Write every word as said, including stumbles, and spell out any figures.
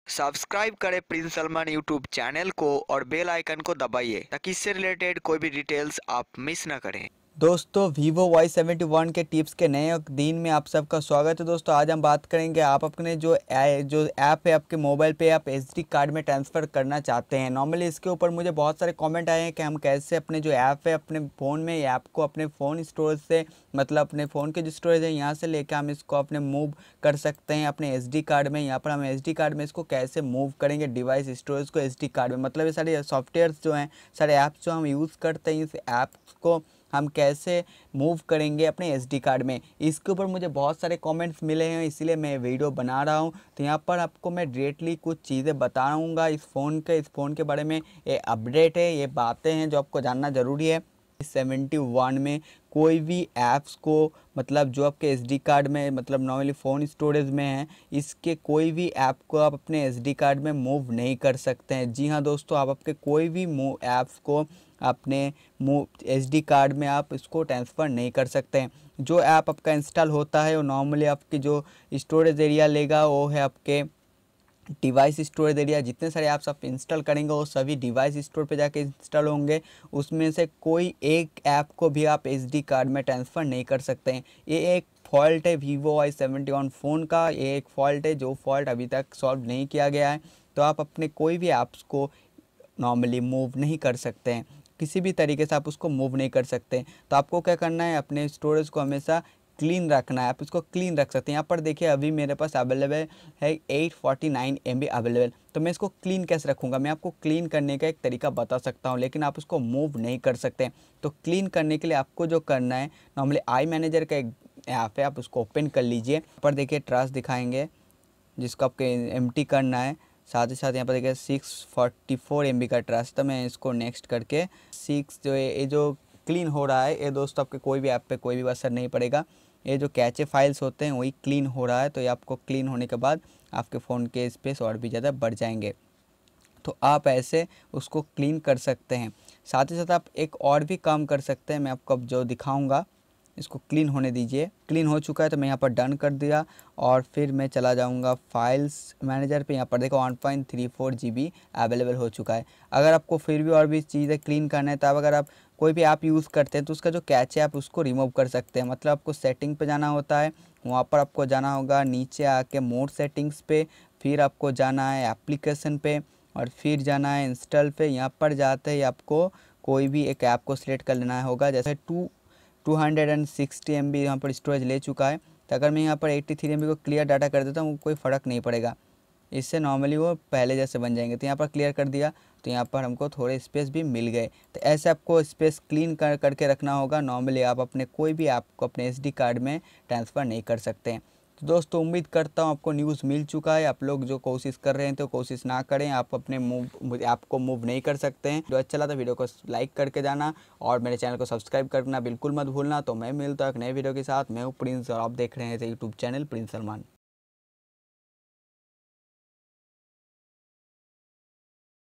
Subscribe करें Prince Salman YouTube channel को और बेल आइकन को दबाइए ताकि इससे रिलेटेड कोई भी डिटेल्स आप मिस ना करें। दोस्तों वीवो वाई सेवेंटी वन के टिप्स के नए दिन में आप सबका स्वागत है। दोस्तों आज हम बात करेंगे, आप अपने जो ए, जो ऐप है आपके मोबाइल पे आप एसडी कार्ड में ट्रांसफ़र करना चाहते हैं। नॉर्मली इसके ऊपर मुझे बहुत सारे कमेंट आए हैं कि हम कैसे अपने जो ऐप है अपने फ़ोन में ऐप को अपने फ़ोन स्टोरेज से, मतलब अपने फ़ोन के जो स्टोरेज है यहाँ से लेकर हम इसको अपने मूव कर सकते हैं अपने एसडी कार्ड में। यहाँ पर हम एसडी कार्ड में इसको कैसे मूव करेंगे डिवाइस स्टोरेज को एसडी कार्ड में, मतलब ये सारे सॉफ्टवेयर्स जो हैं, सारे ऐप्स जो हम यूज़ करते हैं, इस ऐप्स को हम कैसे मूव करेंगे अपने एसडी कार्ड में। इसके ऊपर मुझे बहुत सारे कमेंट्स मिले हैं, इसीलिए मैं वीडियो बना रहा हूं। तो यहाँ पर आपको मैं डायरेक्टली कुछ चीज़ें बताऊंगा इस फ़ोन के इस फ़ोन के बारे में। ये अपडेट है, ये बातें हैं जो आपको जानना ज़रूरी है। सेवेंटी वन में कोई भी ऐप्स को, मतलब जो आपके एसडी कार्ड में, मतलब नॉर्मली फ़ोन स्टोरेज में है, इसके कोई भी ऐप को आप अपने एसडी कार्ड में मूव नहीं कर सकते हैं। जी हाँ दोस्तों, आप आपके कोई भी मूव ऐप्स को अपने मूव एसडी कार्ड में आप इसको ट्रांसफ़र नहीं कर सकते हैं। जो ऐप आपका इंस्टॉल होता है वो नॉर्मली आपकी जो स्टोरेज एरिया लेगा वो है आपके डिवाइस स्टोरेज एरिया। जितने सारे ऐप्स आप इंस्टॉल करेंगे वो सभी डिवाइस स्टोर पे जाके इंस्टॉल होंगे। उसमें से कोई एक ऐप को भी आप एसडी कार्ड में ट्रांसफ़र नहीं कर सकते हैं। ये एक फॉल्ट है Vivo Y seventy one phone का, ये एक फॉल्ट है जो फॉल्ट अभी तक सॉल्व नहीं किया गया है। तो आप अपने कोई भी ऐप्स को नॉर्मली मूव नहीं कर सकते हैं, किसी भी तरीके से आप उसको मूव नहीं कर सकते। तो आपको क्या करना है, अपने स्टोरेज को हमेशा क्लीन रखना है। आप इसको क्लीन रख सकते हैं। यहाँ पर देखिए अभी मेरे पास अवेलेबल है eight forty nine M B available. तो मैं इसको क्लीन कैसे रखूँगा, मैं आपको क्लीन करने का एक तरीका बता सकता हूँ, लेकिन आप उसको मूव नहीं कर सकते। तो क्लीन करने के लिए आपको जो करना है, नॉर्मली आई मैनेजर का एक ऐप है, आप उसको ओपन कर लीजिए। यहाँ पर देखिए ट्रस्ट दिखाएंगे जिसको आपको एम टी करना है। साथ ही साथ यहाँ पर देखिए six forty four M B का ट्रस्ट, तो मैं इसको नेक्स्ट करके सिक्स जो ये जो क्लीन हो रहा है, ये दोस्तों आपके कोई भी ऐप पे कोई भी असर नहीं पड़ेगा। ये जो कैचे फाइल्स होते हैं वही क्लीन हो रहा है। तो ये आपको क्लीन होने के बाद आपके फ़ोन के स्पेस और भी ज़्यादा बढ़ जाएंगे। तो आप ऐसे उसको क्लीन कर सकते हैं। साथ ही साथ आप एक और भी काम कर सकते हैं, मैं आपको अब जो दिखाऊंगा इसको क्लीन होने दीजिए। क्लीन हो चुका है तो मैं यहाँ पर डन कर दिया और फिर मैं चला जाऊँगा फाइल्स मैनेजर पे। यहाँ पर देखो one point three four G B available हो चुका है। अगर आपको फिर भी और भी चीज़ें क्लीन करना है, तो अगर आप कोई भी ऐप यूज़ करते हैं तो उसका जो कैच है आप उसको रिमूव कर सकते हैं। मतलब आपको सेटिंग पे जाना होता है, वहाँ पर आपको जाना होगा, नीचे आके मोड सेटिंग्स पे, फिर आपको जाना है एप्लीकेशन पे और फिर जाना है इंस्टॉल पे। यहाँ पर जाते ही आपको कोई भी एक ऐप को सिलेक्ट कर लेना होगा। जैसे two two hundred and sixty M B यहाँ पर स्टोरेज ले चुका है। तो अगर मैं यहाँ पर एट्टी थ्री एम बी को क्लियर डाटा कर देता हूँ, कोई फ़र्क नहीं पड़ेगा, इससे नॉर्मली वो पहले जैसे बन जाएंगे। तो यहाँ पर क्लियर कर दिया तो यहाँ पर हमको थोड़े स्पेस भी मिल गए। तो ऐसे आपको स्पेस क्लीन कर करके रखना होगा। नॉर्मली आप अपने कोई भी ऐप को अपने एसडी कार्ड में ट्रांसफ़र नहीं कर सकते हैं। तो दोस्तों उम्मीद करता हूँ आपको न्यूज़ मिल चुका है। आप लोग जो कोशिश कर रहे हैं तो कोशिश ना करें, आप अपने मूव ऐप को मूव नहीं कर सकते हैं। जो अच्छा लगा वीडियो को लाइक करके जाना और मेरे चैनल को सब्सक्राइब करना बिल्कुल मत भूलना। तो मैं मिलता हूँ एक नए वीडियो के साथ। मैं हूँ प्रिंस और आप देख रहे हैं यूट्यूब चैनल प्रिंस सलमान।